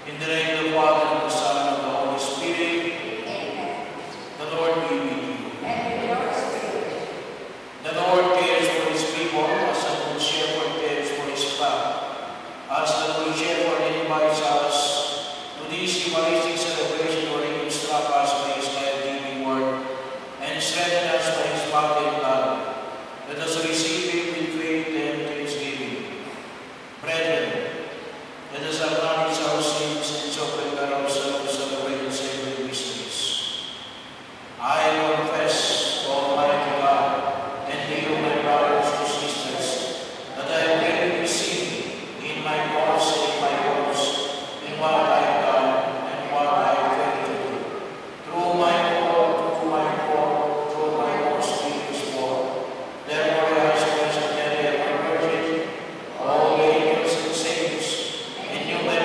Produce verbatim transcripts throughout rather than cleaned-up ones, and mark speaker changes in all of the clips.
Speaker 1: In the name of the Father, and the Son, and of the Holy Spirit.
Speaker 2: Amen.
Speaker 1: The Lord be with you.
Speaker 2: And with your spirit.
Speaker 1: The Lord cares for his people as the good shepherd cares for his flock. As the good shepherd invites us to this Eucharistic celebration where he instructs us by his life-giving word and strengthens us by his body and blood, let us receive him with faith and thanksgiving. Brethren, let us acknowledge our sins and so prepare ourselves to celebrate the sacred mysteries. I confess to Almighty God and to you, my brothers and sisters, that I have greatly sinned in my thoughts and in my words, in what I have done and what I have failed to do. Through my fault, through my fault, through my most grievous fault. Therefore I ask you, Saint Mary, ever Virgin, all the angels and saints, and you, my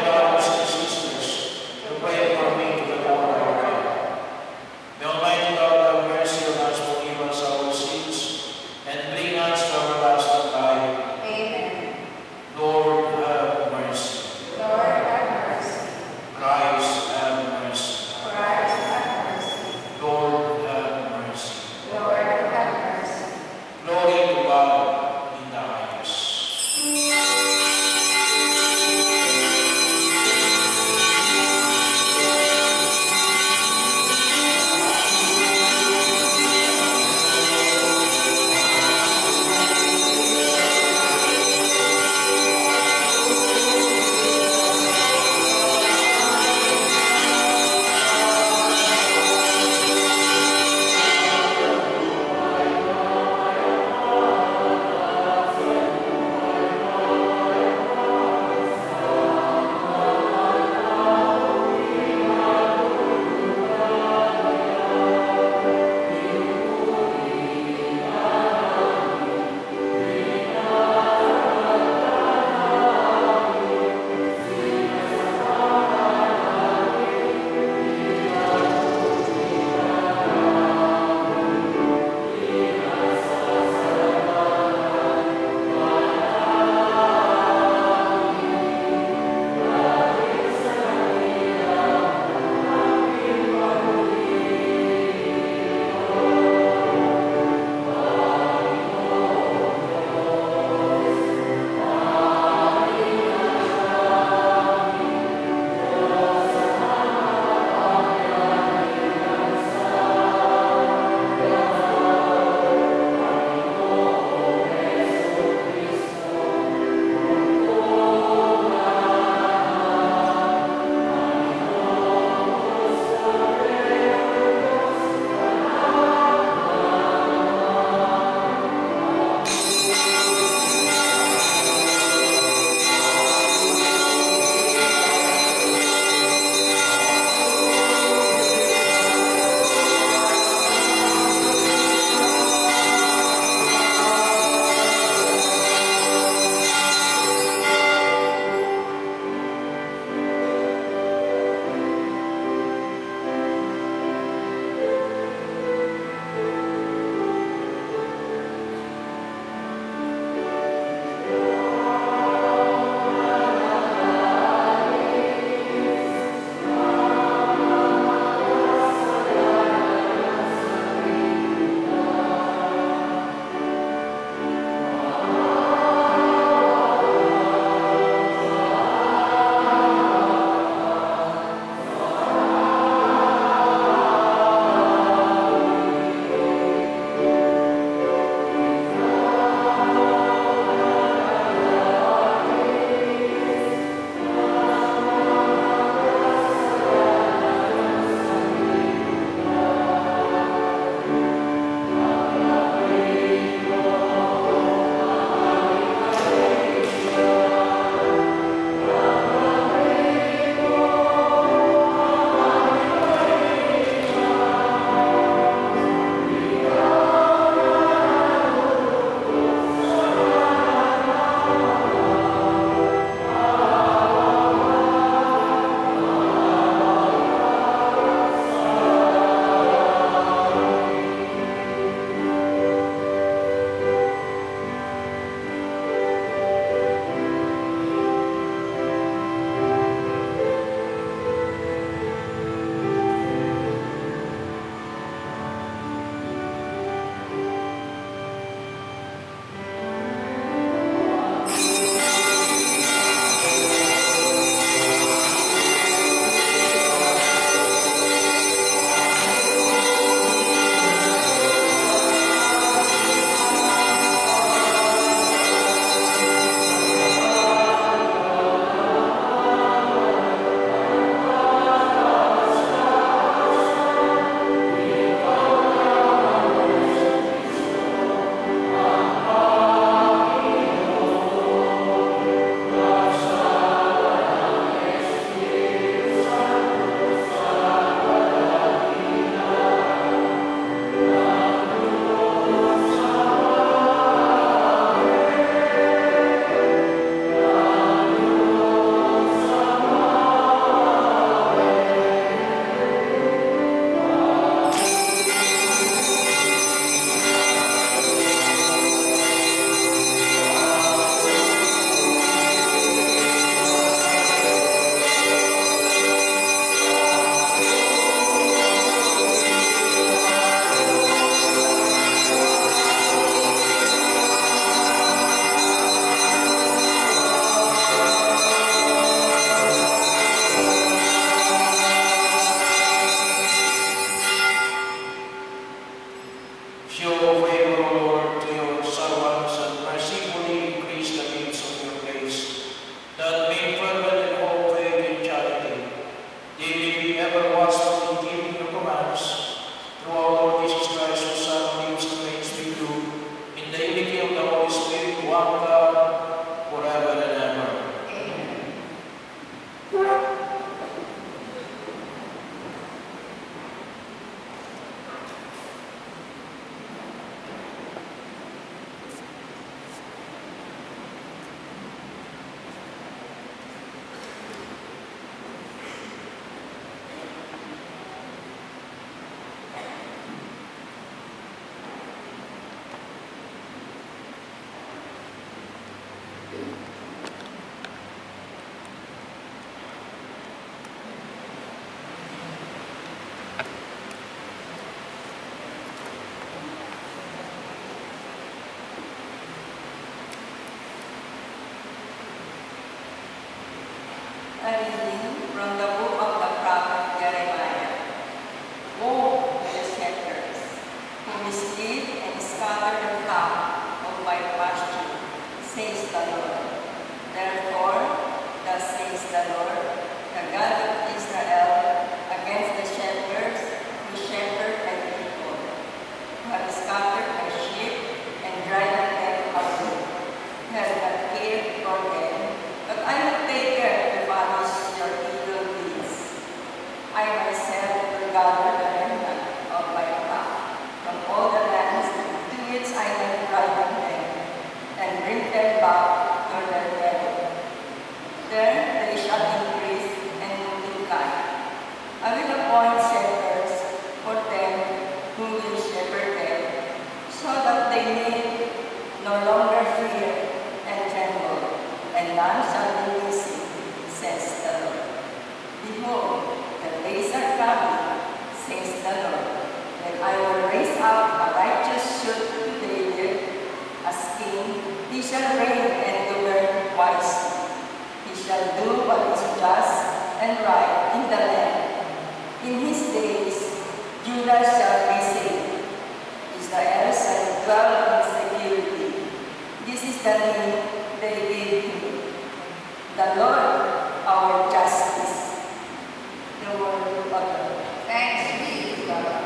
Speaker 3: A reading from the book of the prophet Jeremiah. Woe to the shepherds, who mislead and scatter the flock of my pasture, says the Lord. Therefore, thus says the Lord, the God of Israel, against the shepherds who shepherd my people, who have scattered my sheep and driven them away, who have not cared for them, but I will take care to punish your evil deeds. I myself will gather the remnant of my flock from all the lands to which I have driven them, and bring them back to their land. There they shall increase and multiply. I will appoint shepherds for them who will shepherd them, so that they need no longer fear and tremble, and none shall be missing, says the Lord. Behold, the days are coming, says the Lord, when I will raise up a righteous shoot to David as king. He shall reign and govern wisely. He shall do what is just and right in the land. In his days, Judah shall be saved. Israel shall dwell in security. This is the name they gave him, the Lord our justice. The word of the Lord.
Speaker 2: Thanks be to God.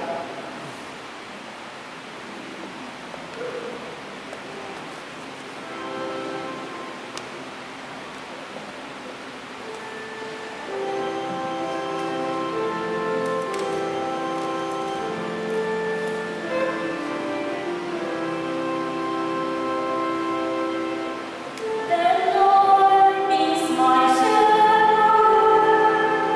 Speaker 4: The Lord is my shepherd.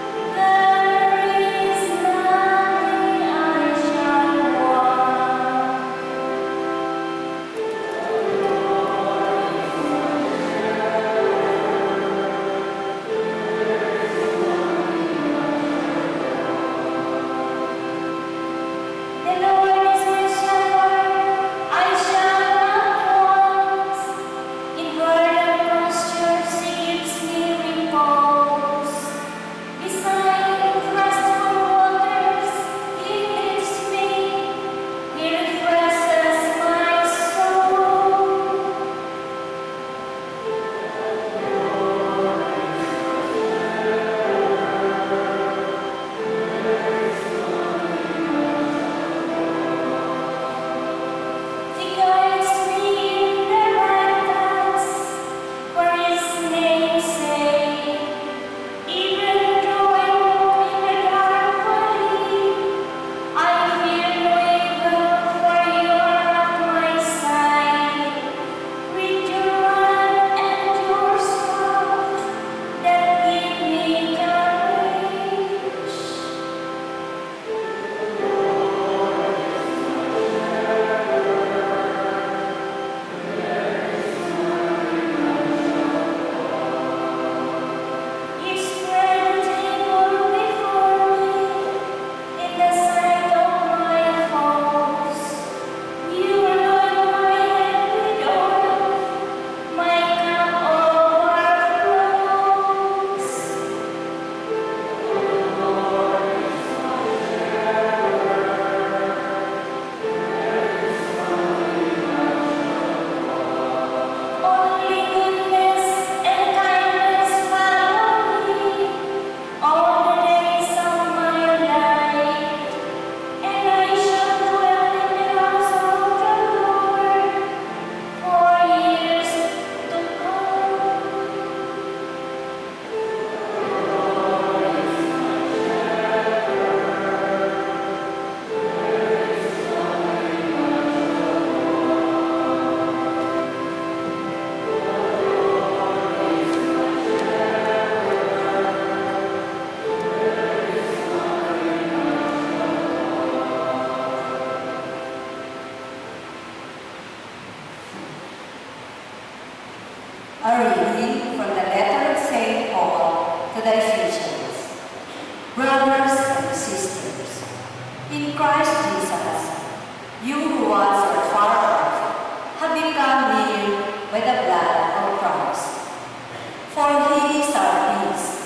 Speaker 3: A reading from the letter of Saint Paul to the Ephesians. Brothers and sisters, in Christ Jesus, you who once were far off have become near by the blood of Christ. For he is our peace,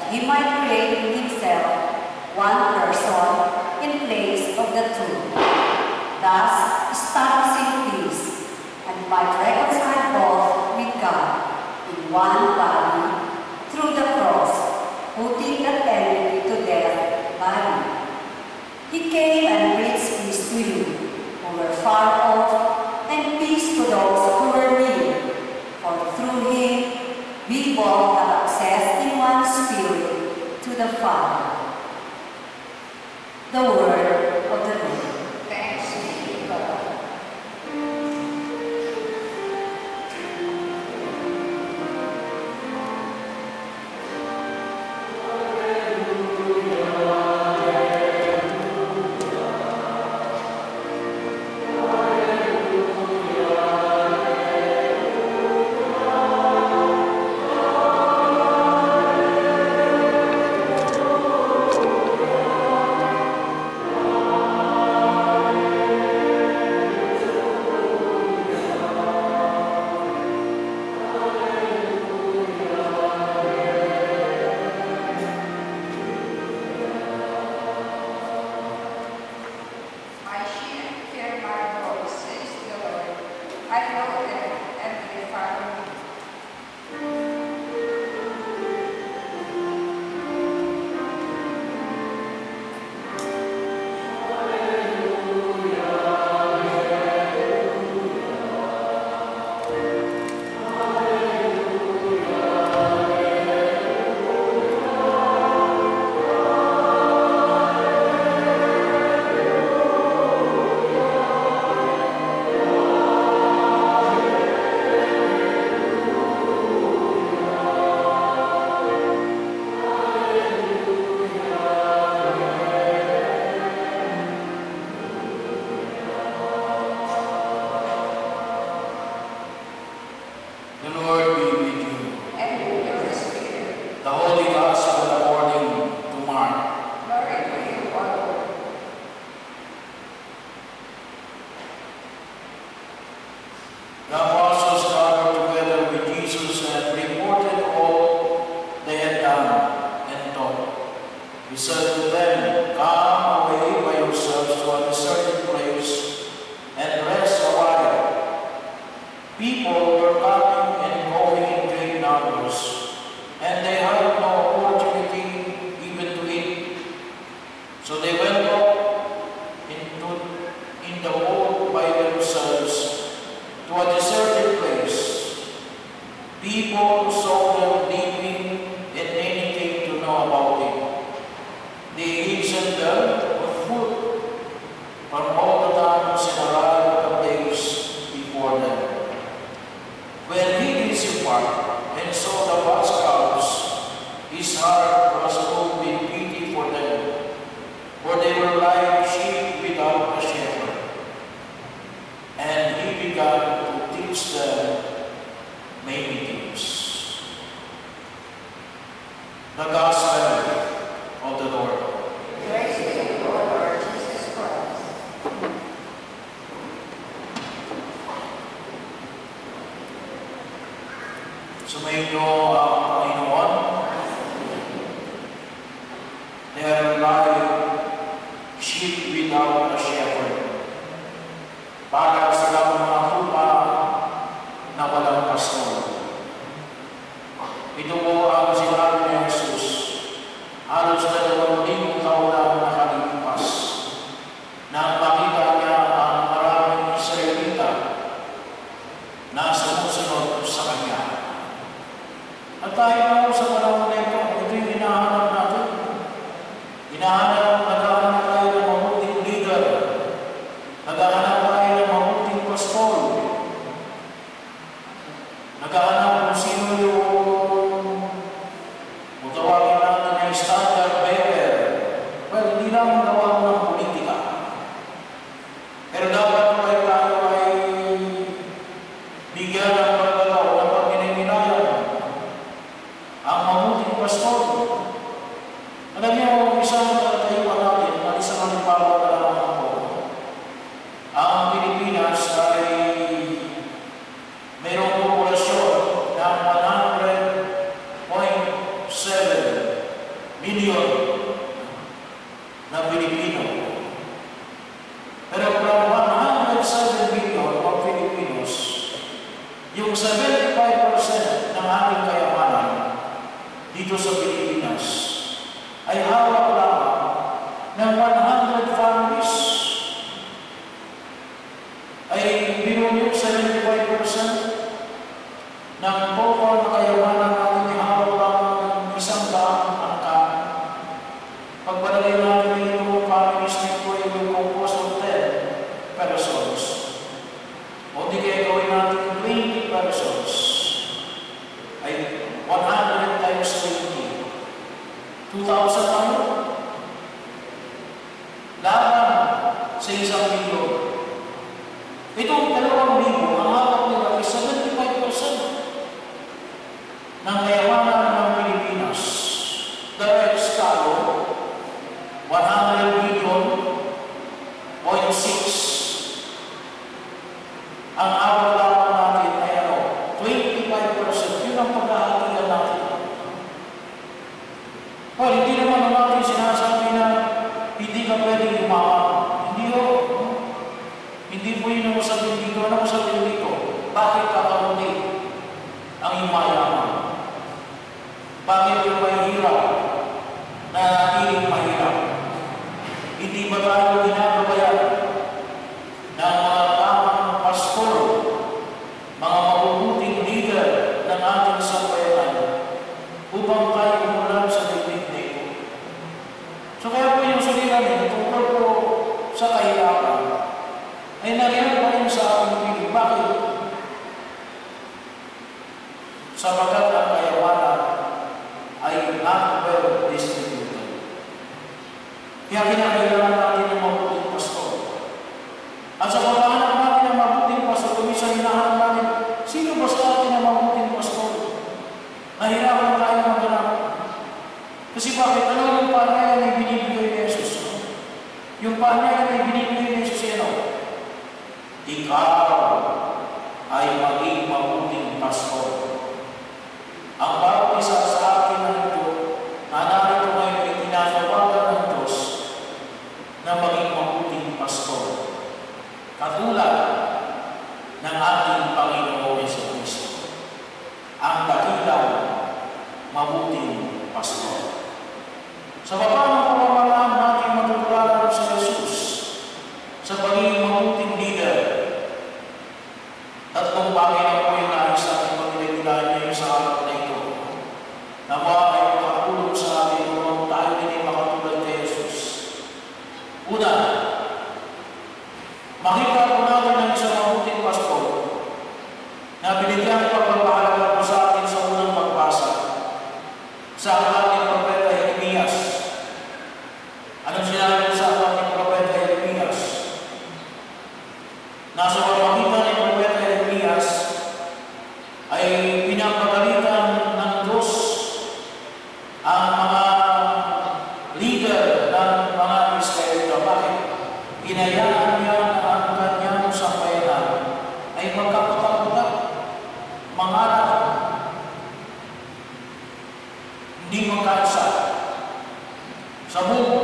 Speaker 2: he might create in himself one person in place of the two, thus establishing peace, and might reconcile both with God in one body through the cross, putting an enemy to death by it. He came and preached peace to you who were far off, and peace to those who were near. For through him we both have access in one Spirit to the Father. The word of the Lord.
Speaker 3: Thanks be to God. My sheep hear my voice, says the Lord. I know them, and they follow me.
Speaker 1: The Lord be with you.
Speaker 3: And with your spirit,
Speaker 1: The Holy Gospel according to Mark.
Speaker 3: glory to you, O Lord.
Speaker 1: The apostles gathered together with Jesus and reported all they had done and taught. He said to them, "Come away by yourselves to a deserted place and rest a while." People were coming and going in great numbers, and they had no opportunity even to eat. So they went up into in the boat by themselves to a deserted place. People saw them leaving and anything to know about it. They hastened them on foot from all the towns and arrived at the place before them. When he reached the park and saw the vast crowds, his heart was moved with pity for them, for they were like sheep without a shepherd. And he began to teach them many things. The Gospel of the Lord.
Speaker 3: Praise to you, O Lord Jesus Christ.
Speaker 1: Sumainyo ang Panginoon. They are like sheep without a shepherd. Para sa mga lupa na walang pastor. Ito po ang sinabi ni Jesus. Halos dalawang libong taon na nakalipas. Nang makita niya ang maraming Israelita na sumusunod sa Kanya. At tayo na sa panahon na ito, ito yung hinahanap natin. Hinahanap, naghahanap tayo ng mabuting leader. Naghahanap tayo ng mabuting pastor. Naghahanap kung sino yung kung tawagin natin ay standard bearer. Well, hindi namin gawa ng politika. Pero dapat tayo tayo ay bigyan ng pagkataon ng pagkinaminayan ang mabuting pastor. Alam niyo, isang tatayuan natin, at isang halimbawa na lang ako. Ang Pilipinas ay mayroong populasyon ng one hundred point seven million na Pilipino. Pero from one hundred seven million of Filipinos, yung seventy-five percent ng ating kayamanan dito sa Pilipinas ay hawak lamang ng one hundred families. Ay biro niyo seventy-five percent ng total na kayamanan natin ay hawak lamang ng isang daang angka. Pagpalagay natin ito, families nito ay composed of ten persons. O di kaya gawin natin twenty persons. Ay one hundred times twenty. two thousand tayo. Laban sa isang milyon. Itong dalawang libo, ang hawak nila ay seventy-five percent ng kayamanan ng Pilipinas. The rest talo, one hundred million point six. Ang hawak lamang natin ay ano, twenty-five percent. Yun ang pagkahatigan natin. Well, hindi naman natin sinasabi na hindi ka pwedeng yumaman. Hindi o. Hindi po yun ang sabihin dito. Ano ang sabihin dito? Bakit kakaunti ang yumayaman? Bakit yung mahirap na natiling mahirap? Hindi ba tayo ginagabayan ng mga tamang pastor, mga mabubuting leader ng ating sambayanan upang tayo umulan sa daigdig na ito? So kaya po yung suliranin, tungkol po sa kahirapan, ay nariyan pa rin sa ating piling. Bakit? Sapagkat ang kayawanan ay not well distributed. Kaya kinakailangan natin ng mabuting pastor. At sa pagkahanap natin ng mabuting pastor, kumisan hinahanap natin, sino ba sa atin ang mabuting pastor? Nahirapan tayo maghanap. Kasi bakit? Ano yung pangalan ay binibigay ni Jesus? Yung pangalan ay binibigay ni Jesus yan o? Ikaw ay maging mabuting pastor. Ang bawat isa sa akin na ito, na narito ngayon ay tinatawagan ng Diyos na maging mabuting pastor. Katulad ng ating Panginoon Jesucristo, ang dakilang mabuting pastor. Sa baba ng pamamaraan natin matutularan sa Jesus sa pagiging mabuting leader. Tatlong bagay na po yung nais natin pag-regular niya sa araw na ito. Na mga ay makatulong sa atin kung tayo din ay makatulad kay Jesus. Una, makita po natin ng isang mabuting pastor na binigyan pagpapahalaga po sa atin sa unang pagbasa sa ating propeta Jeremias. Anong sinabi sa ating propeta Jeremias? Nasa pamamagitan ng propeta Jeremias ay pinapagalitan ng Diyos ang mga leader ng mga Israelita. Bakit? Hinayaan niya na ang kanyang sambayanan ay magkaputak-putak, mangarap, hindi magkaisa sa buong.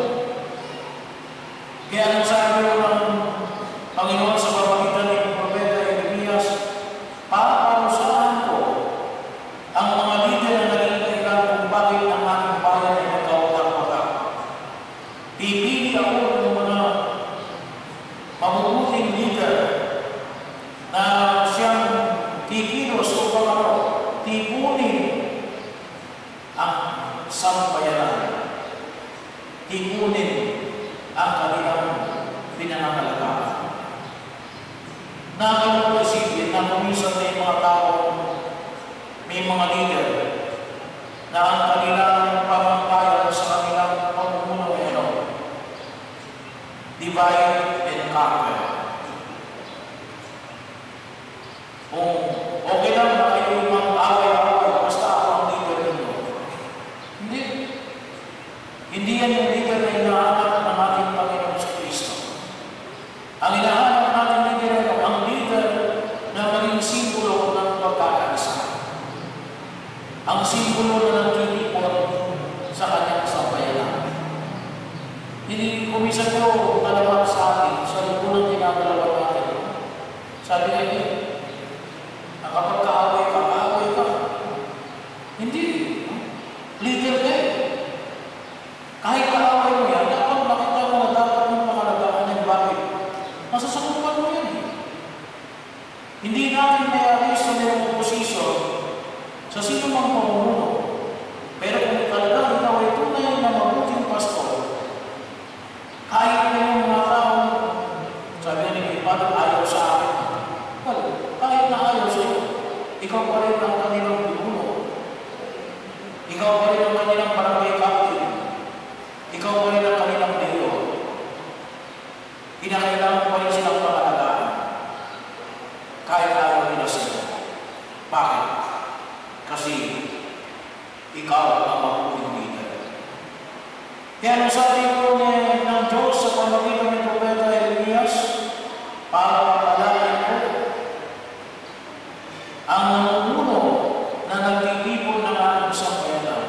Speaker 1: Kaya ang sabi ng Panginoon sa pamamagitan ng propeta Jeremias, paparusahan ko ang mga leader na naging dahilan kung bakit ang aking bayan ay magkawatak-watak. Pipili ako ng mga mabubuting leader na siyang kikilos upang ano, tipunin ang sambayanan, tipunin ang kanilang pinangangalagahan. Nakakalaman ko isipin na kumisan na yung mga tao, may mga leader na ang kanilang pamamayan sa kanilang pamumuno ay ano, divide and conquer. Kung okay lang na kayo mag-away-away, basta ako ang leader ninyo. Hindi. Hindi yan yung leader na hinahanap ng ating Panginoon sa Kristo. Ang hinahanap natin leader ay ang leader na maging simbolo ng pagkakaisa. Ang simbolo na nagtitipon sa kanyang sambayanan. rin ang kanilang barangay captain. Ikaw pa rin ang kanilang mayor. Kinakailangan pa rin silang pangalagaan. Kahit ayaw nila sila. Bakit? Kasi ikaw ang mabuting leader. Kaya nung sabi ko ng Diyos sa pamagitan ni Propeta Elias, para mapalain ko ang namuno na nagtitipon ng aking sambayanan.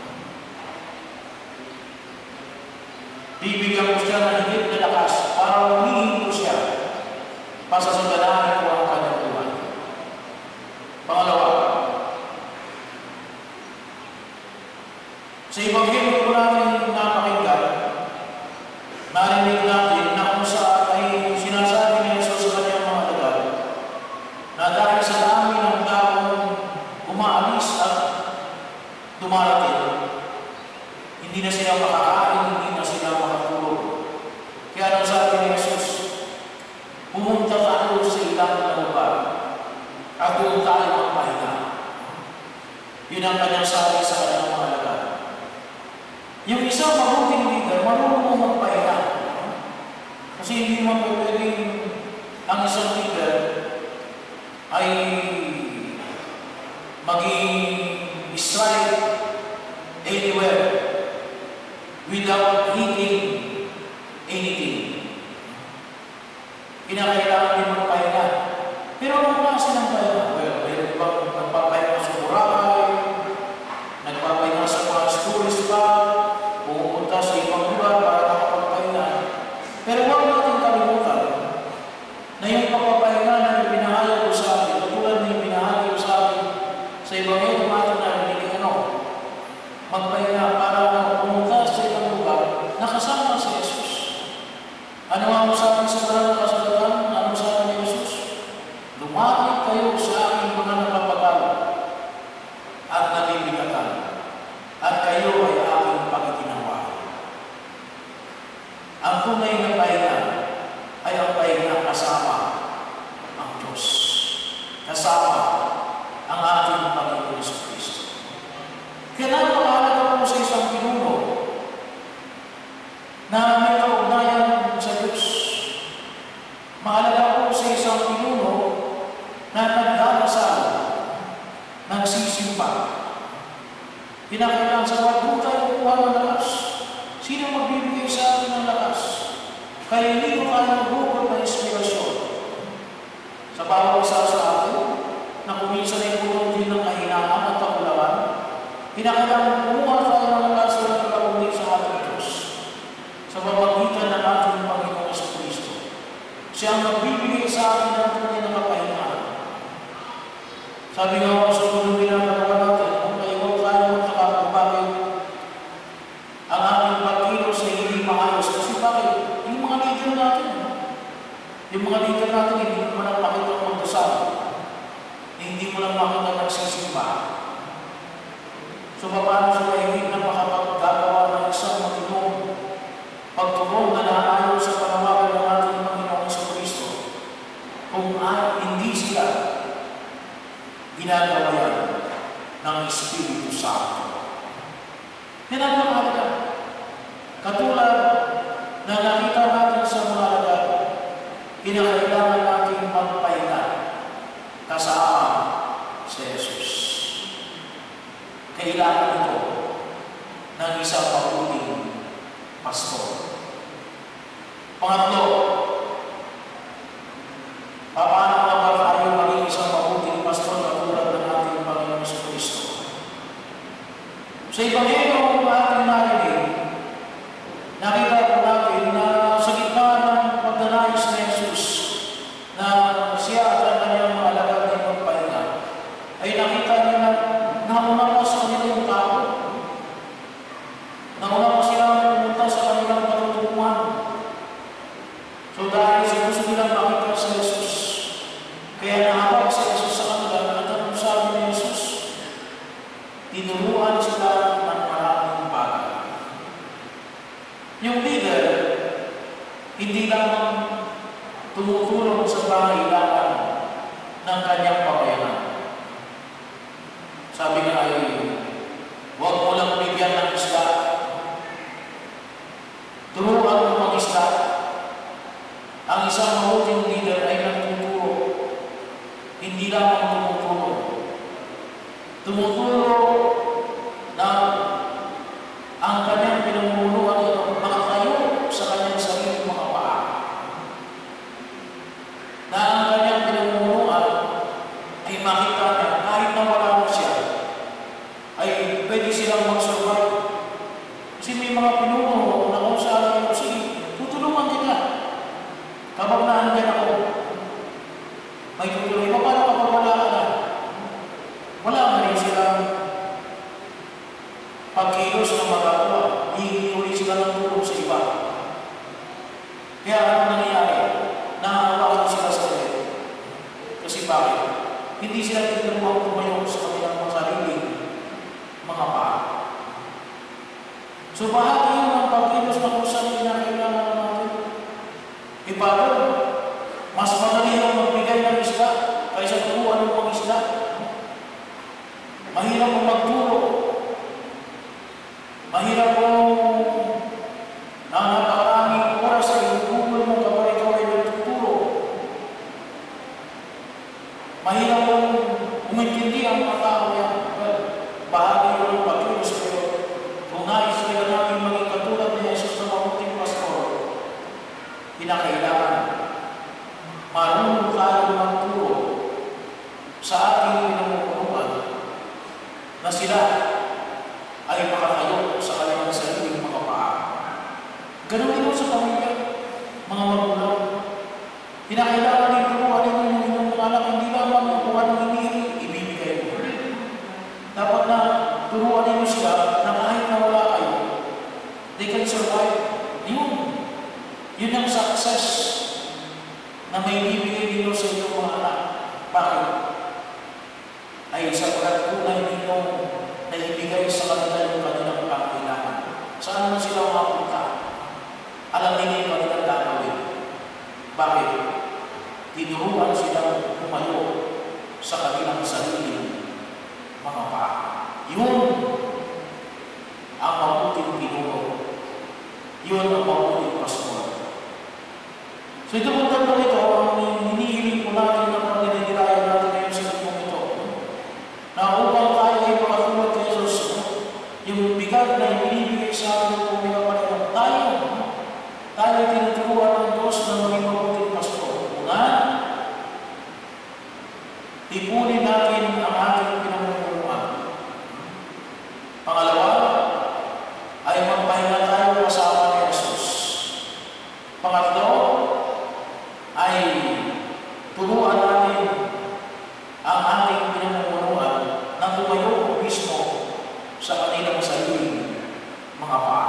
Speaker 1: Bibigyan ko siya ng higit na lakas para umihin ko siya pasasaganahin ko ang kanyang buhay. Pangalawa, sa Ebanghelyo ko natin napakinggan, narinig natin na kung saan ay sinasabi ni Jesus sa kanyang mga alagad na dahil sa dami ng taong umaalis at dumarating, hindi na sila makakain, hindi na sila makatulog. Kaya nang sabi ni Jesus, pumunta tayo sa ilang na lugar at doon tayo magpahinga. Yun ang kanyang sabi sa kanyang mga alagad. Yung isang mabuting leader, marunong mo magpahinga. Kasi hindi mo pwedeng ang isang leader ay maging strike anywhere without eating anything. Kinakailangan din magpahinga. Pero anong klase ng pahinga? Well, mayroon ibang nagpapahinga sa Boracay, nagpapahinga sa mga tourist spot, pumunta sa ibang lugar para makapagpahinga. Pero huwag natin kalimutan na yung pagpapahinga na ipinahayag ko sa atin, katulad na ipinahayag ko sa atin sa Ebanghelyo natin na hindi ano, magpahinga para pumunta sa ibang lugar na kasama si Jesus. Ano ang sa atin sa maraming kasalatan? Ano sa atin ni Jesus? Lumapit kayo sa aking mga napapagalo at nabibigatan, at kayo ay aking pagitinawahan. Ang tunay na pahinga ay ang pahinga kasama ang Diyos, kasama ang ating Panginoon Hesus Kristo. Kaya napakahalaga po sa isang pinuno na may kaugnayan sa Diyos. Mahalaga po sa isang pinuno na nagdarasal, nagsisimba. Pinakailangan sa wag tayo kuha ng lakas. Sino magbibigay sa atin ng lakas? Kaya hindi ko tayo bukod na inspirasyon. Sa bawat isa sa atin, na kuminsan ay puno din ng kahinaan at pakulawan, pinakailangan kumuha tayo ng lakas na nagkakaunti sa ating Diyos. Sa pamamagitan ng ating Panginoong Jesucristo. Siya ang magbibigay sa atin ng tunay na kapahingaan. Sabi nga ako sa tulong ginagawa natin, kung kayo tayo magkakapagbagay ang ating pagkilos ay hindi maayos. Kasi bakit? Yung mga leader natin, yung mga leader natin, hindi mo lang makita ang magdasal. Hindi mo lang makita nagsisimba. So, paano sila hindi na makapaggagawa ng isang matinong pagtulong na naayon sa panawagan ng ating Panginoong Jesucristo kung ay hindi sila ginagawa yan ng Espiritu Santo. Pinagmamahalaga. Katulad na nakita natin sa mga alagad, kinakailangan natin magpahinga kasama si Jesus. Kailangan ito ng isang mabuting pastor. Pangatlo, paano na ba tayo maging isang mabuting pastor katulad ng ating Panginoon Jesucristo? Sa Ebanghelyo ng ating narinig, nakita po natin na sa gitna ng pagdanayos ni Jesus na siya at ang kanyang mga alagad na magpahinga, ay nakita niya na nauna pa sa kanila yung tao. Nauna pa sila pumunta sa kanilang patutunguhan. So dahil sa gusto nilang makita sa Jesus, kaya nahawak sa Jesus sa kanila at ang sabi ni Jesus, tinuruan sila ng maraming bagay. Yung leader, hindi lang tumutulong sa pangailangan ng kanyang pamayanan. Sabi nga ay, huwag mo lang hihingi ulit sila ng tulong sa iba. Kaya ano nangyayari? Nahahawakan sila sa ulit. Kasi bakit? Hindi sila tinulungan tumayo sa kanilang mga sarili, mga paa. So bahagi yun ng pagkilos na kung saan kinakailangan natin. E paano? Mas madali ang magbigay ng isda kaysa turuan ng mga isda. Mahirap ang magturo. Mahirap ang na napakaraming oras sa inuubol mo kapag ikaw ay nagtuturo. Mahirap ang umintindi ang mga tao yan. Bahagi yun ng pagkilos kayo. Kung nais kayo namin maging katulad ni Jesus na mabuting pastor, kinakailangan marunong tayo magturo sa ating pinamumunuan na sila ay makakayo sa kanilang sariling mga paa. Ganun din sa pamilya, mga magulang. Kinakailangan din turuan ninyo yung inyong mga anak, hindi lamang kung anong hinihingi, ibibigay mo. Dapat na turuan ninyo sila na kahit na wala kayo, they can survive. Yun. Yun ang success na may bibigay ninyo sa inyong mga anak. Bakit? Ay sapagkat tunay ninyo na ibigay sa kanila yung kanilang pangkailangan. Saan mo sila makapunta? Alam ninyo yung kanilang gagawin. Bakit? Tinuruan silang pumayo sa kanilang sarili mga paa. Yun ang mabuting pinuro. Yun ang mabuting pastor. So ito po tayo ito, ang hinihiling po natin ng pagdinidirayan natin ngayon sa libong ito. Na upang tayo ay makatulad kay Jesus, yung bigat na ibinibigay sa atin kung may kapalitan, tayo, tayo tinuturuan ng Diyos na maging mabuting pastor. Una, tipunin natin ang ating pinamumunuan. Pangalawa, ay magpahinga tayo kasama ni Jesus. Pangatlo, ay turuan natin ang ating pinamumunuan na tumayo mismo sa kanilang sarili mga paa.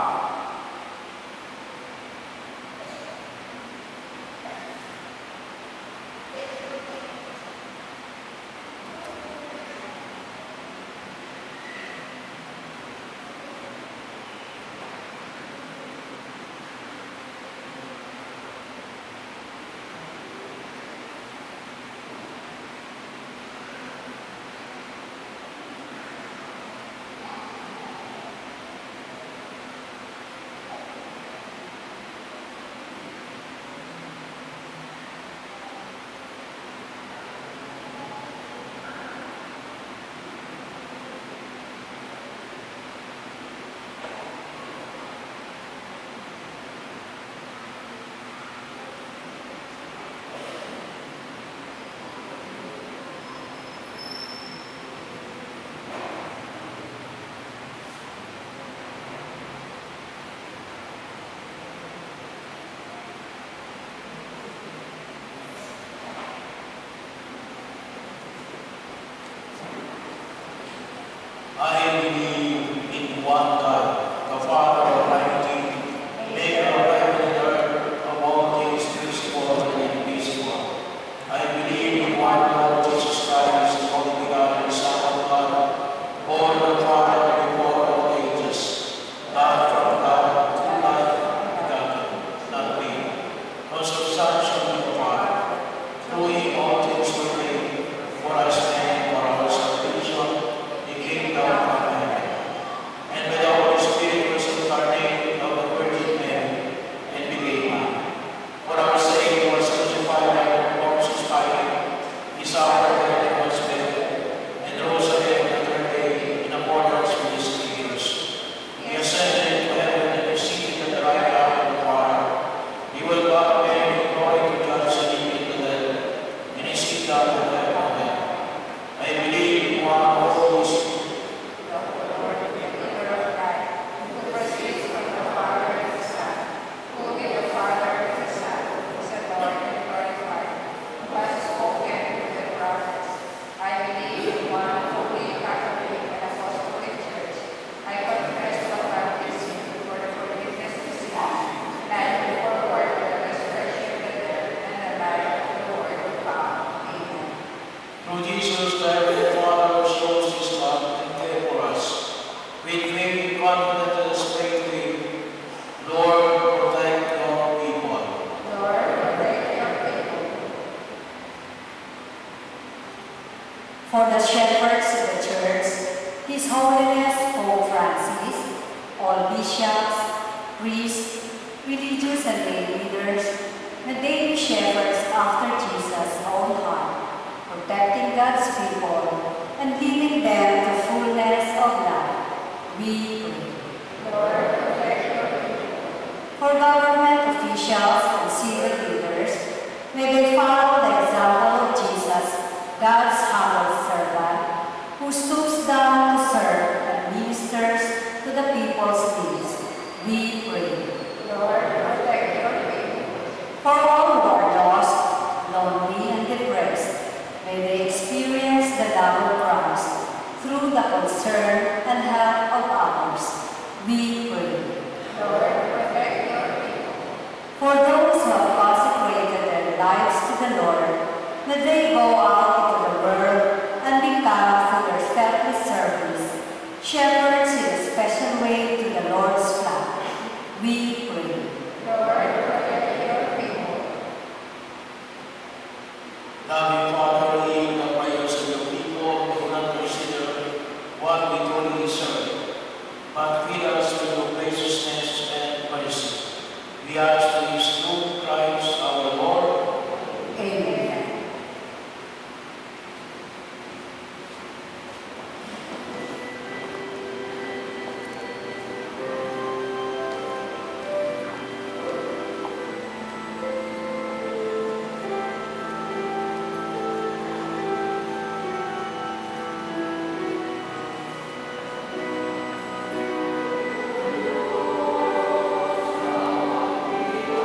Speaker 1: I believe in one God, the Father Almighty, maker of heaven and earth, of all things visible and invisible. I believe in one Lord Jesus Christ, the only begotten Son of God, born of the Father before all ages, God from God, true life, begotten, not made, consubstantial with the Father. Through him all things were made, for us men, for our salvation, he came down from heaven, and without
Speaker 2: all bishops, priests, religious and lay leaders, that they be shepherds after Jesus' own heart, protecting God's people and leading them to fullness of life. We pray.
Speaker 3: Lord, protect your people.
Speaker 2: For government officials and civil leaders, may they follow the example of Jesus, God's humble servant, who stoops down to serve and ministers to the people's needs. We pray.
Speaker 3: Lord, protect your people.
Speaker 2: For all who are lost, lonely, and depressed, may they experience the love of Christ through the concern and help of others. We pray.
Speaker 3: Lord, protect your people.
Speaker 2: For those who have consecrated their lives to the Lord, may they go out into the world and become, through their selfless service, shepherds in a special way to the Lord's flock. We pray.
Speaker 3: Lord, protect your people.
Speaker 1: Loving Father, hear the prayers of your people who do not consider what we truly deserve, but feed us with your graciousness and mercy. We ask this through Christ our Lord.
Speaker 2: Amen.
Speaker 4: Lord,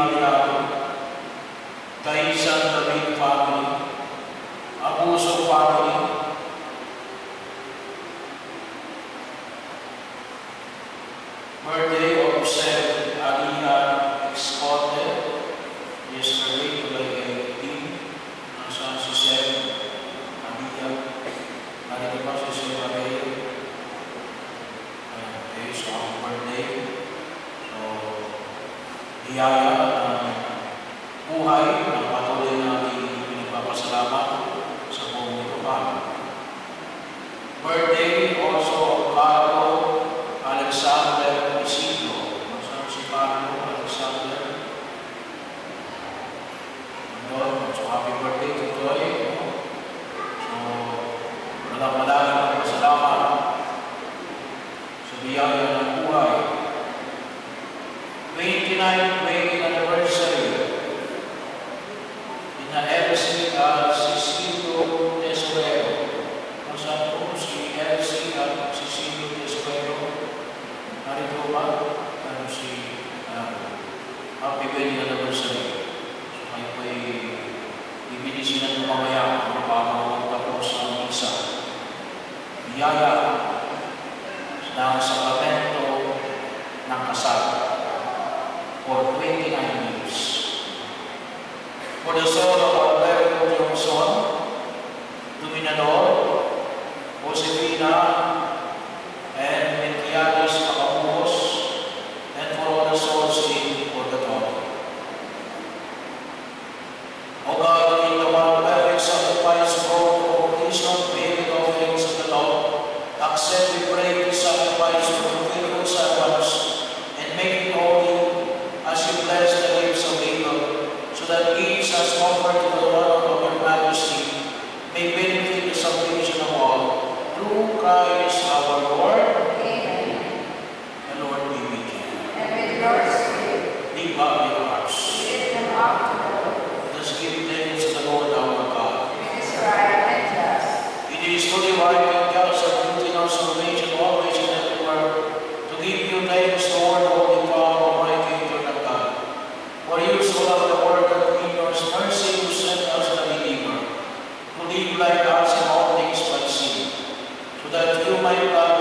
Speaker 1: Mariano, Taisan David family, Abuso family, birthday of Seth Aliyah Escote, yesterday, July eighteenth, nasaan si Seth Aliyah, narito pa si Seth Aliyah. Okay, so ang birthday, so hiyaya ng buhay na patuloy natin pinagpapasalamat sa buong ito pa. Birthday also of Carlo Alexander Isidro. Nasaan si Carlo Alexander? Andun. So happy birthday to Joy. So walang malaking pasalamat sa biyaya ng buhay. twenty-ninth wedding anniversary in the Elsie at Cecilio Tesorero. Nasaan po si Elsie at Cecilio Tesorero? Narito ba? Ano si uh, happy wedding anniversary. So kayo po ay ibinisinan mo mamaya bago magtapos ang misa. Biyaya ng sakramento ng kasal for twenty-nine years. For the soul of Alberto Johnson, Dominador, Josefina, and Mentiados Acamuos, and for all the souls in purgatory. O God, in the one perfect sacrifice of all vocation, payment offerings of the Lord, accept, we pray, the sacrifice of the faithful servants, and make it holy as you bless the lips of Abel, so that each has offered to the Lord of your majesty may benefit the salvation of all, through Christ our Lord.
Speaker 2: Amen.
Speaker 1: The Lord be with you.
Speaker 2: And with your spirit,
Speaker 1: Lift up your hearts.
Speaker 2: lift them up to the Lord.
Speaker 1: Let us give thanks to the Lord our God.
Speaker 2: It is right and just.
Speaker 1: It is truly right and just and duty in our salvation always and everywhere to give you thanks, Lord, Holy Father, Almighty, eternal God. For you so loved the world that in your mercy you sent us the Redeemer, to live like us in all things by sin, so that you might love